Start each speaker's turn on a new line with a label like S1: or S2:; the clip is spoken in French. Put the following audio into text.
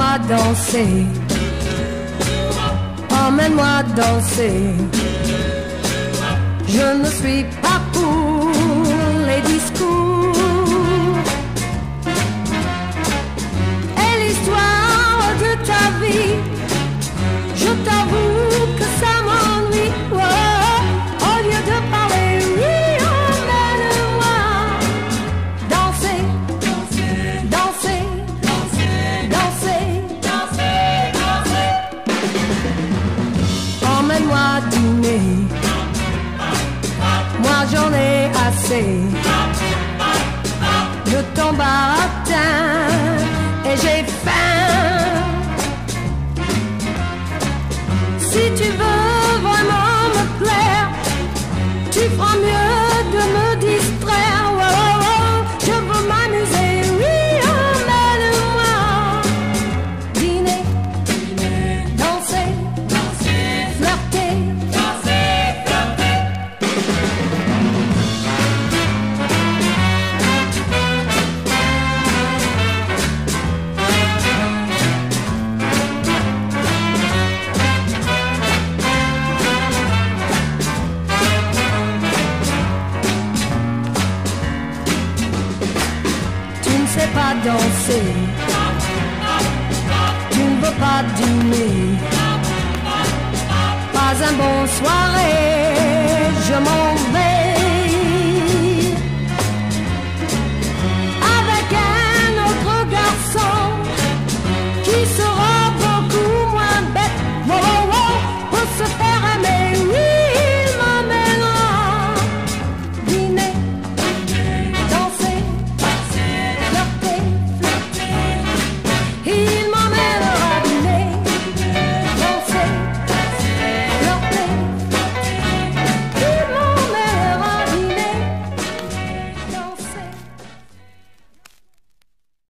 S1: emmène-moi danser, emmène-moi danser. Je ne suis pas pour les discours et l'histoire de ta vie. Je t'avoue que ça m'ennuie. Oh, au lieu de parler, oui, emmène-moi danser, danser, danser, danser, danser, danser. Emmène-moi dîner, moi j'en ai assez de ton baratin et j'ai faim. Si tu veux vraiment me plaire, tu feras mieux de me distraire. Oh, oh, oh, je veux m'amuser, oui, emmène-moi dîner, danser, danser, flirter, danser, flirter. Tu ne sais pas danser, tu ne veux pas dîner, pas un bon soirée, je m'en vais.